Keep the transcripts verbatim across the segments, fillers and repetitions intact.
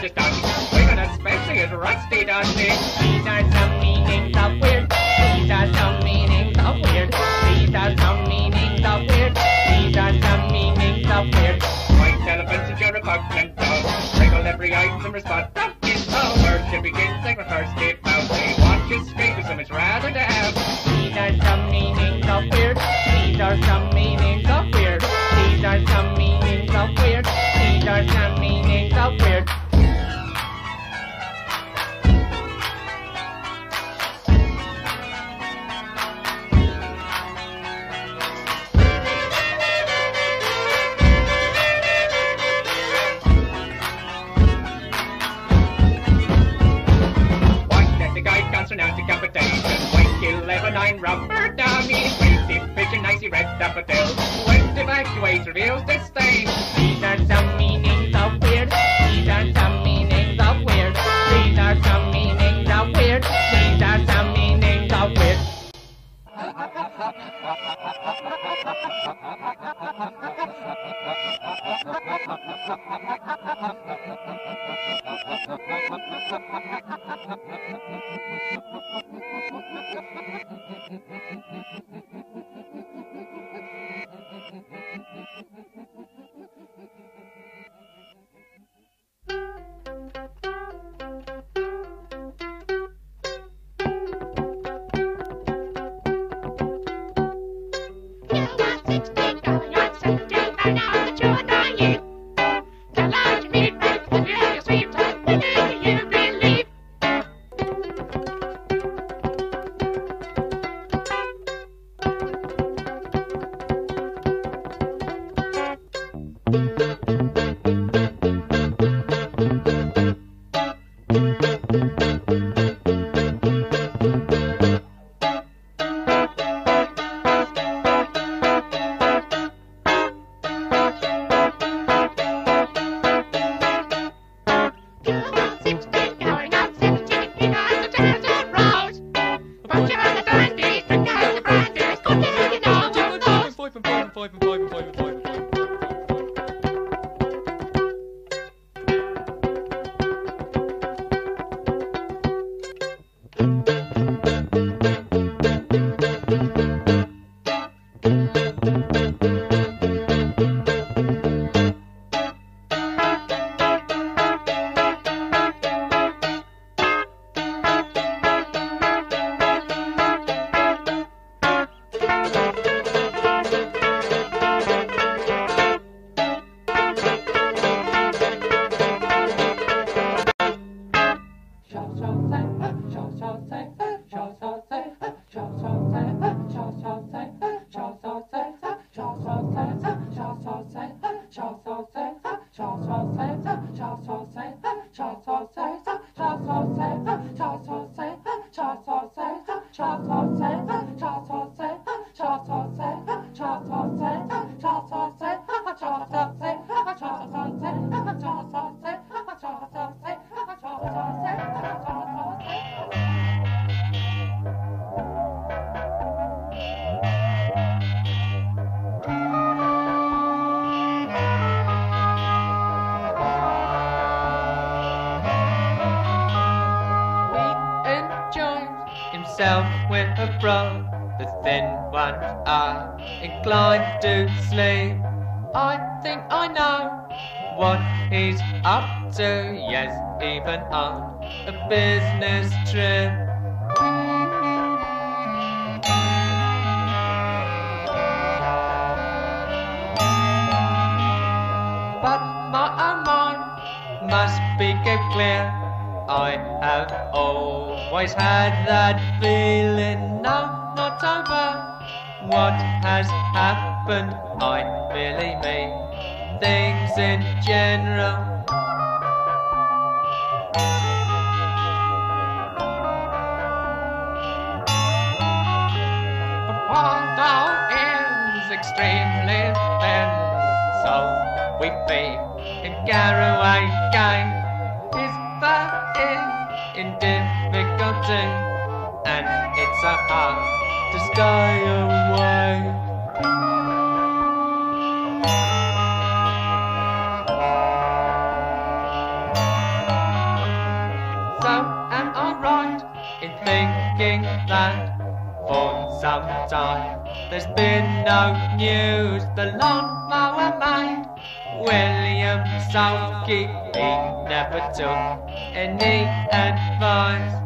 just done. Women especially is rusty dusty. These are some meanings of weird. These are some meanings of weird. These are some meanings of weird. These are some meanings of weird. White elephants and your repugnant dog. Wriggle every item response from his own. Worship begins like the first dip out. They watch his scrape with so much rather to have. These are some meanings of weird. These are some meanings of weird. These are some meanings of weird. These are some meanings of weird. Announcing competition. White eleven nine rubber dummies. Wasted vision, icy red daffodil. West evacuates reveals disdain. These are some meanings of weird. These are some meanings of weird. These are some meanings of weird. These are some meanings of weird. With a bro, the thin one are inclined to sleep. I think I know what he's up to, yes, even on a business trip. But my own mind must be kept clear. I have always had that feeling, no, not over what has happened. I really mean things in general. But Waldo is extremely thin, so we be in Garraway Gang. In difficulty, and it's so hard to stay away. There's been no news, the lawn mower man, William Sulky, he never took any advice.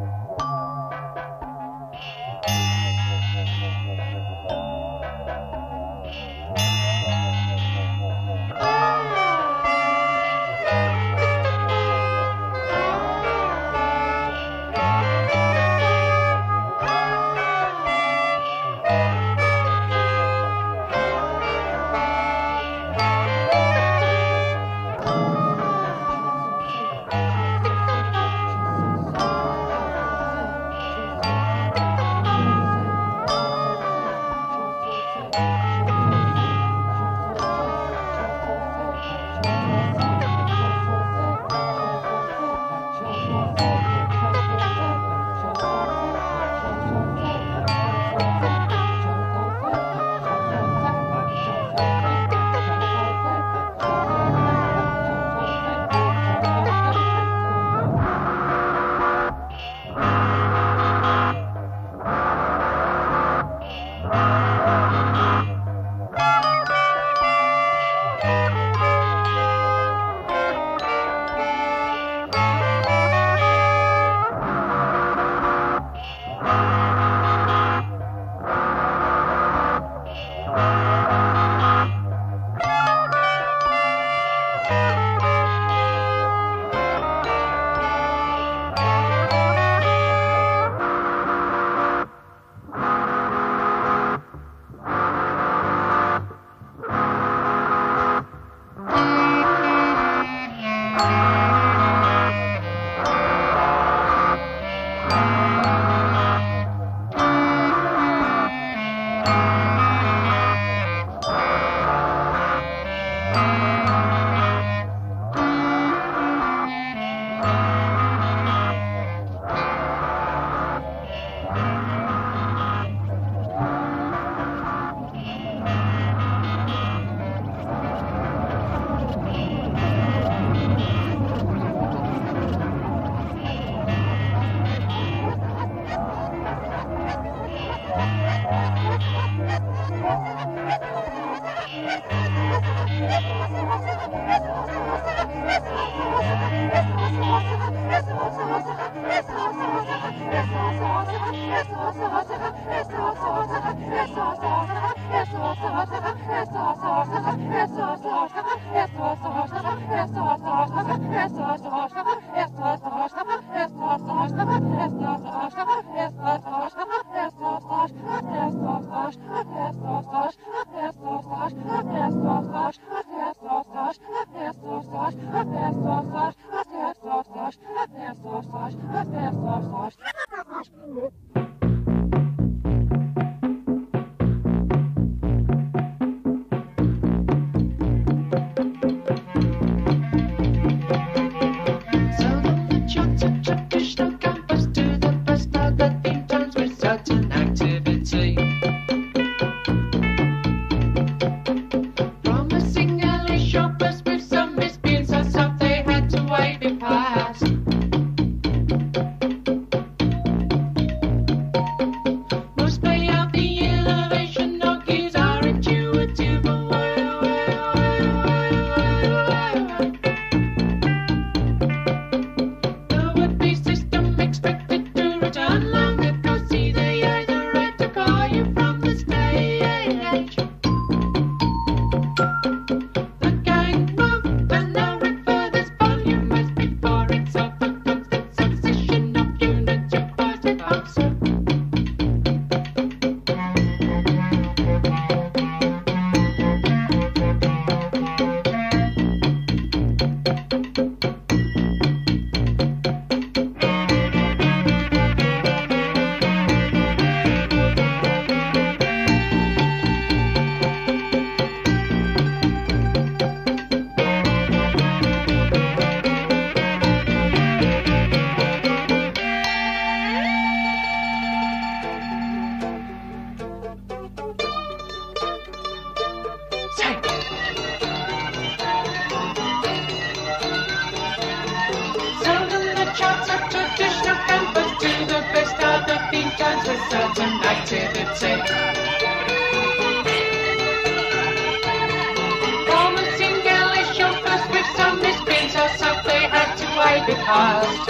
past.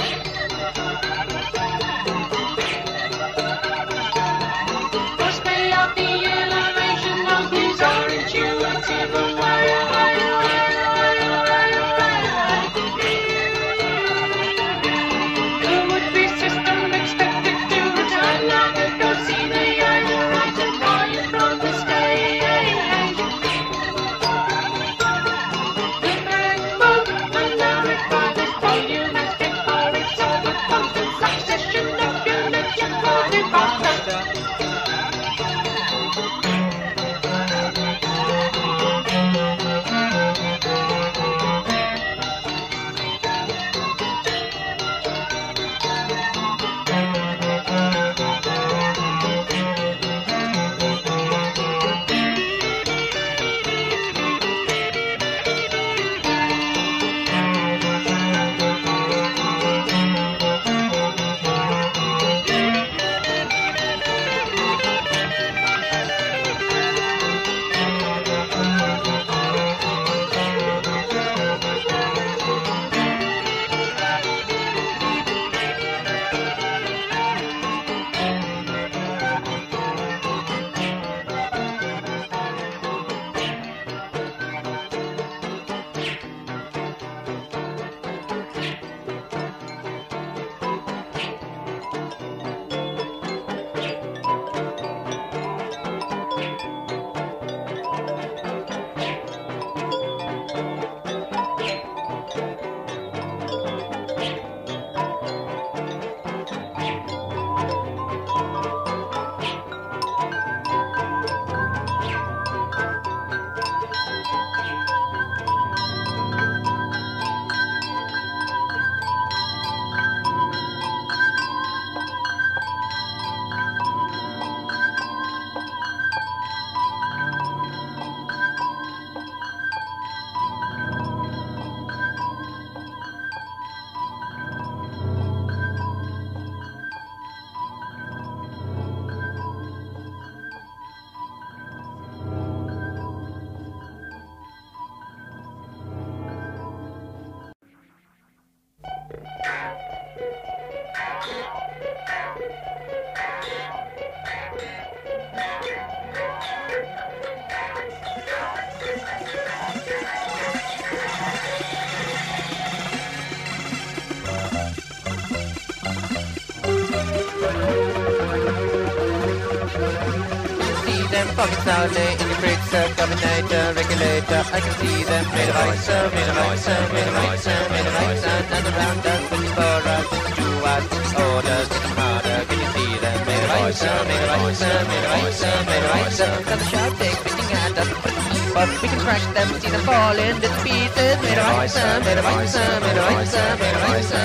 Push me out the iteration of these are intuitive and wire, wire, wire, wire, wire, wire. The would-be system expected to return long ago. See the idle right and fire from the stage. Pocket solid in the fixer, combinator, regulator. I can see them made a ricer, made a ricer, made a ricer, made a ricer. And around us, looking for us, to us, orders, getting harder. Can you see them made a ricer, made a ricer, made a ricer, made a ricer. Another sharp take, fitting at us, but we can crash them, see them fall into pieces. Made a ricer, made a ricer, made a ricer, made a ricer.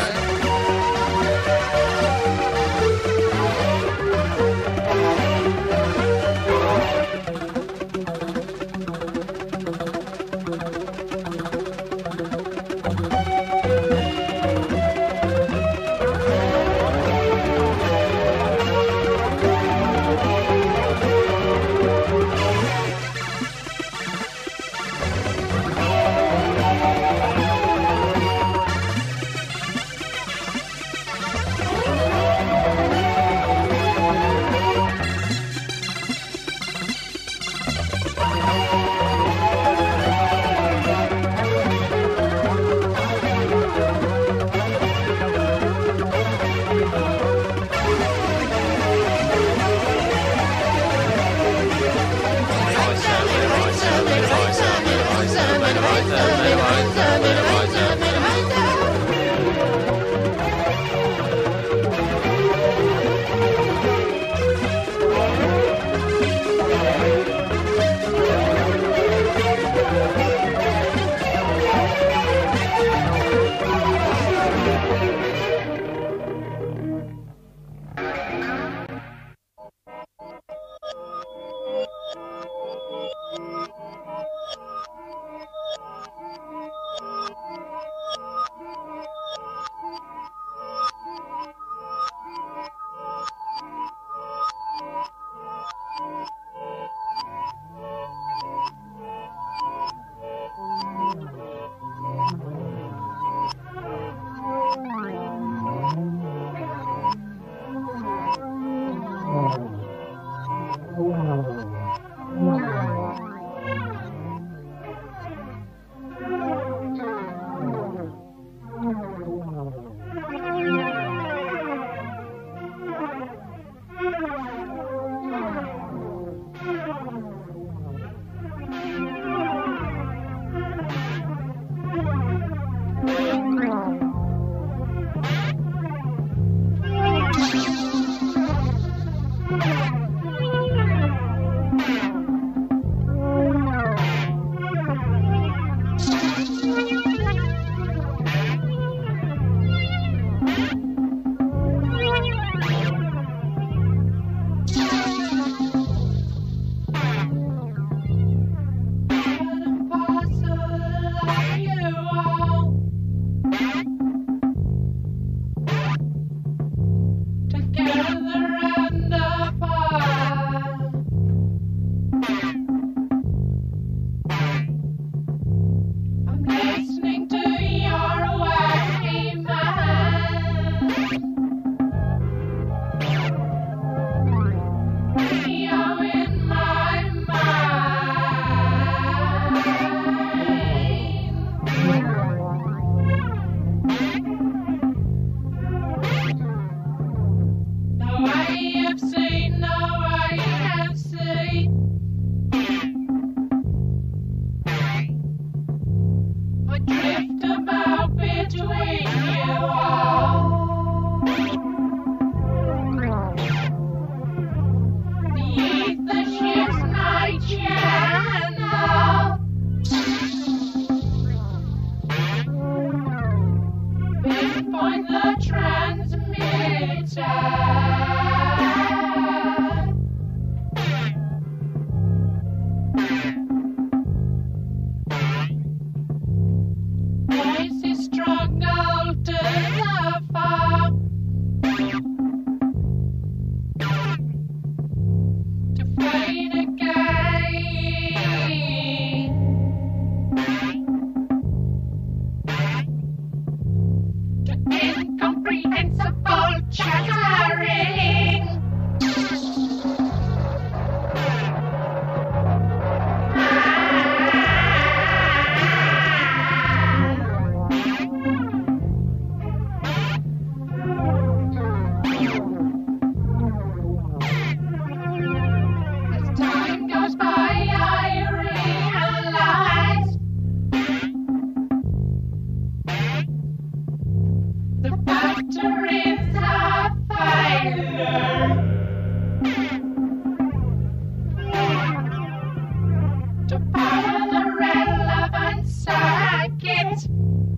about between you all. The ether shifts my channel. Pinpoint the transmitter. Voices struggle to the far, to fade again, to incomprehensible chattering. As time goes by, I realize the batteries are failure to power the relevant circuit.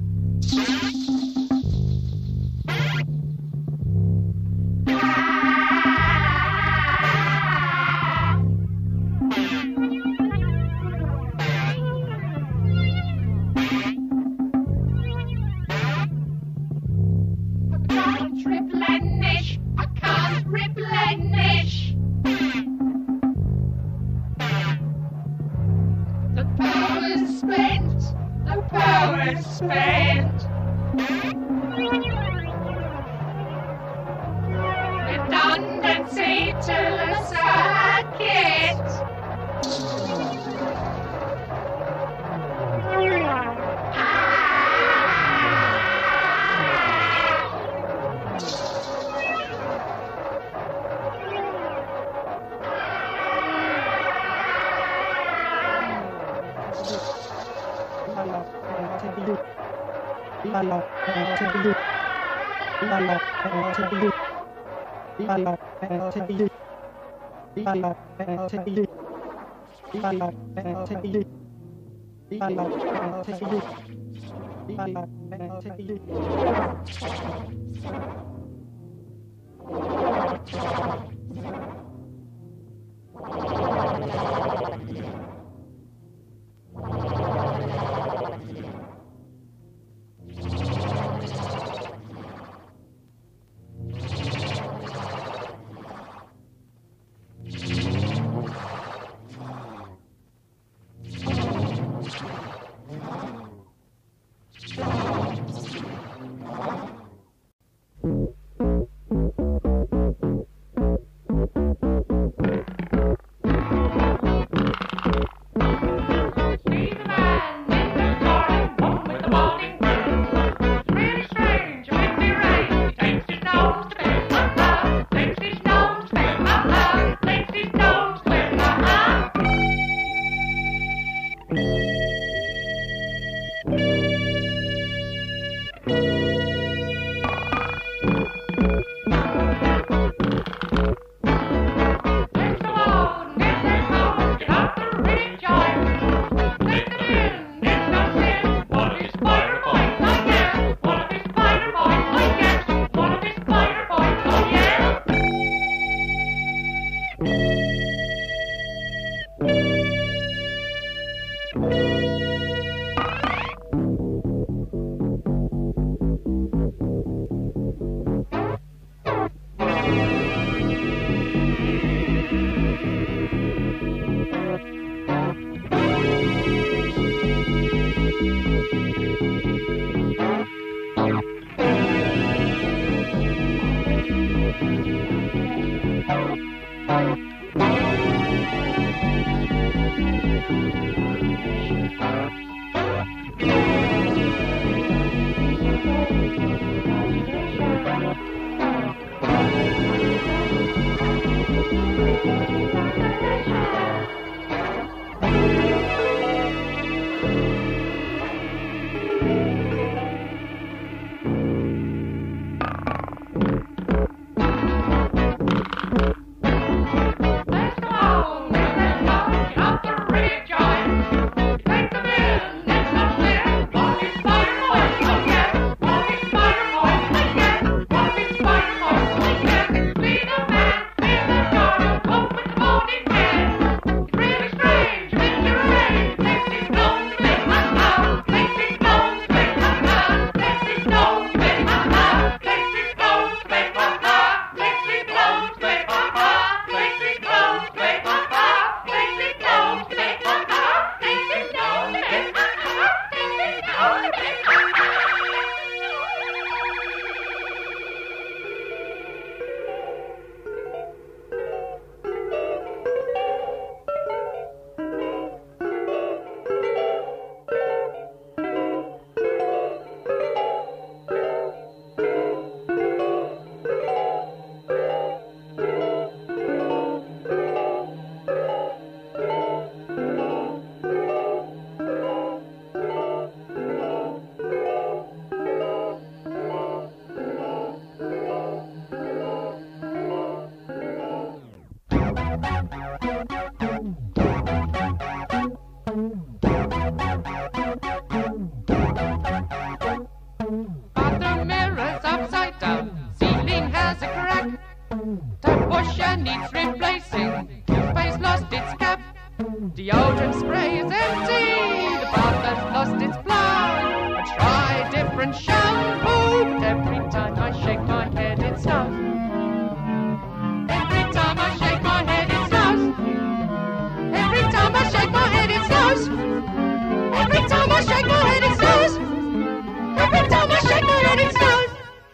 I can't replenish, I can't replenish. The power's spent, the power's spent. Redundancy to the circuit. Thank you. Bathroom mirror's upside down, ceiling has a crack. Tap washer needs replacing, toothpaste lost its cap. Deodorant spray is empty, the bath has lost its plug. I try different shampoo, but every time I shake my head it snows. Every time I shake my head it snows. Every time I shake my head it snows. Every time I shake my head it snows. Every time I shake my head it snows.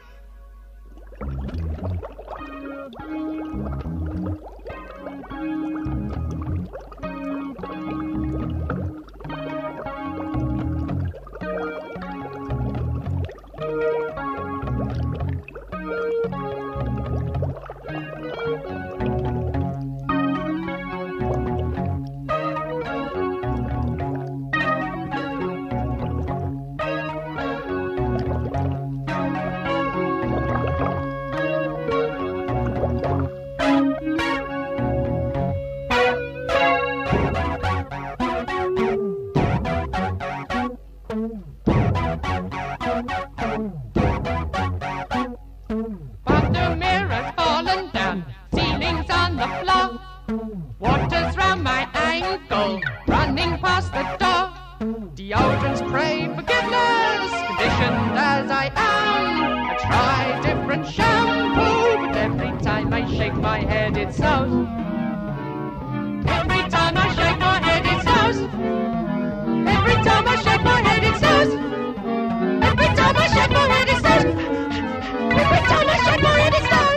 Water's round my ankle, running past the door. Deodorants pray forgiveness, conditioned as I am. I try different shampoo, but every time I shake my head it snows. Every time I shake my head it snows. Every time I shake my head it snows. Every time I shake my head it snows. Every time I shake my head it snows.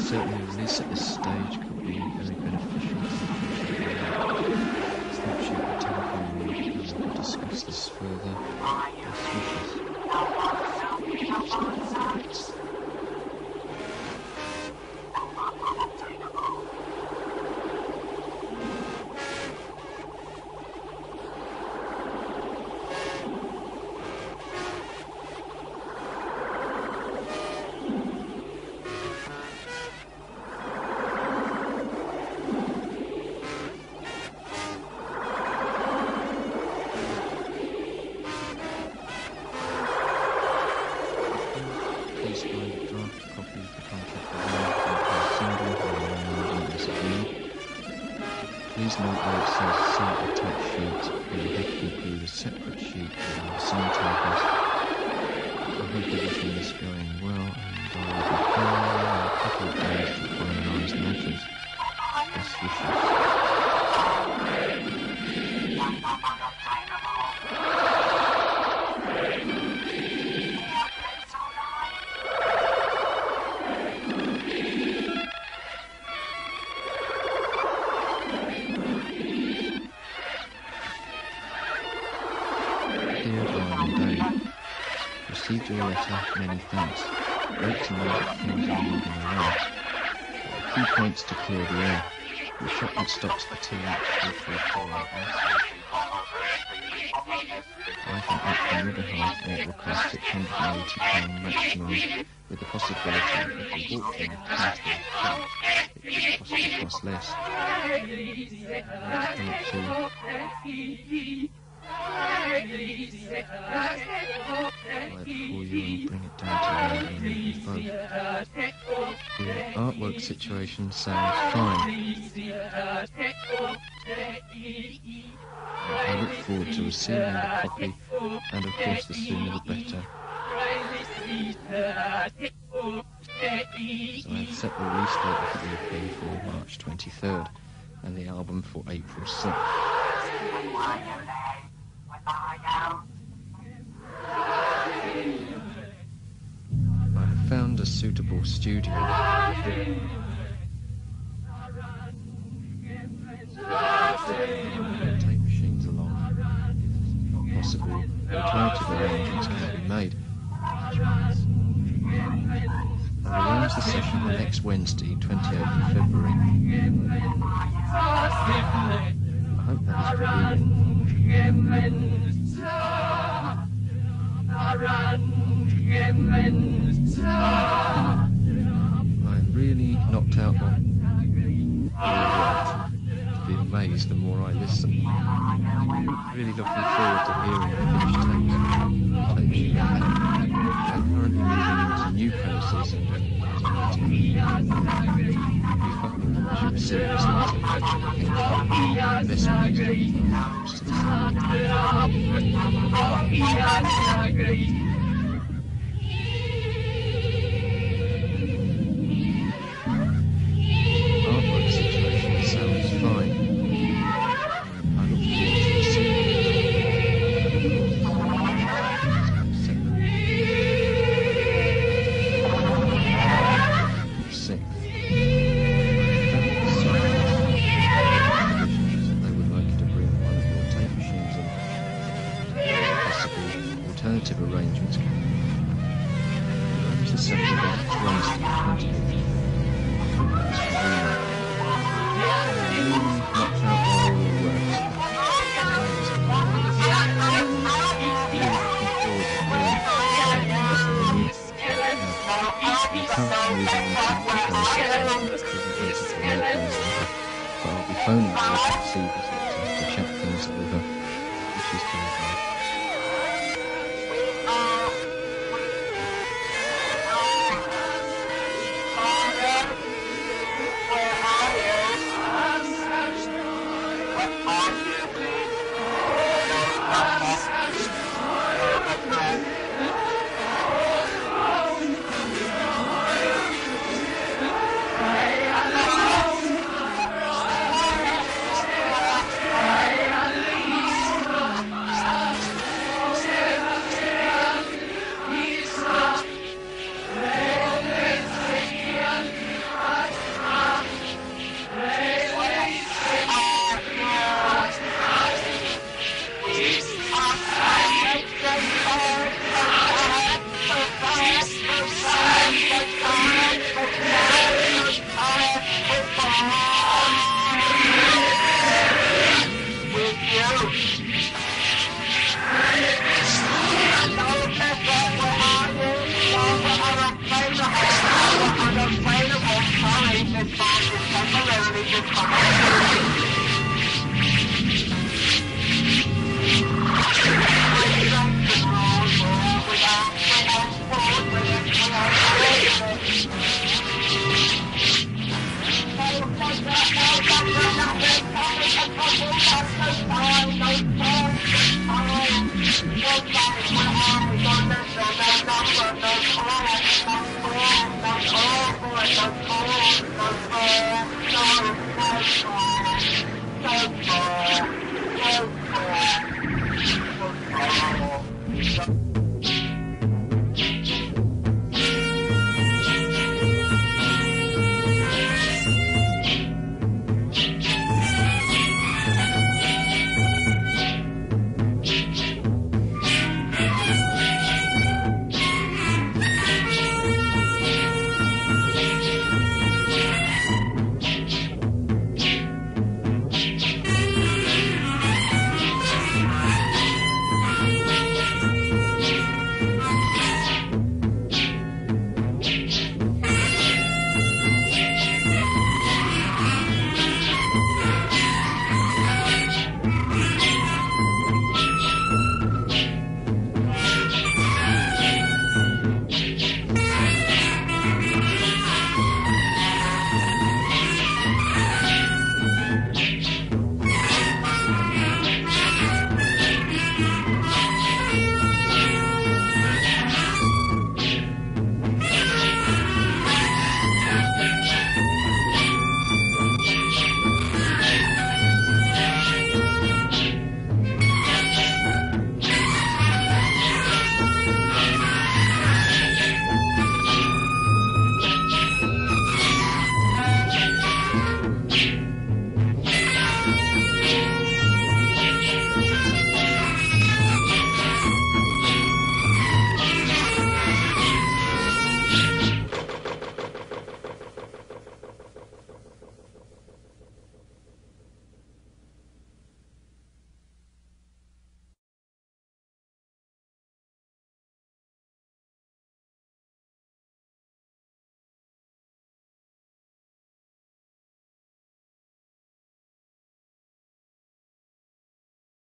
Certainly a release at this stage could be very beneficial. Snap shoot the telephone lead and we could discuss this further. Best wishes. Please note that it says see attached sheet and you have to include a separate sheet with our sum tables. I hope everything is going well and I will be calling you in a couple of days to finalise matters. Best wishes. Received your letter, many thanks. Wrote to know that things are moving around. A few points to clear the air. The shipment stops for two weeks before following us. I think that on the other half it will cost six hundred and eighty pounds maximum, with the possibility that if we walk in past the account, it could possibly cost less. Let's come up to I'll for you and bring it down to where we need both. The artwork situation sounds fine. I look forward to receiving the copy, and of course the sooner the better. So I've set the release date of the E P for March twenty-third, and the album for April sixth. I have found a suitable studio. Tape machines along. If not possible, alternative arrangements can be made. I'll arrange the session for next Wednesday, twenty-eighth of February. I hope that is convenient. I'm really knocked out on to be amazed the more I listen. Really looking forward to hearing the finished tapes. Tapes. I'm currently moving into new premises and as you receive this letter, this means to the artwork situation sounds fine. I look forward to receiving it. Sixth. They would like you to bring one of your tape machines in. Possible alternative arrangements can be made. Arrange the session next Wednesday, twentieth. That's convenient. Really knocked out by all the works. But I'll be phoning you to see this to, to check things over, which is very good. response is temporarily disconnected.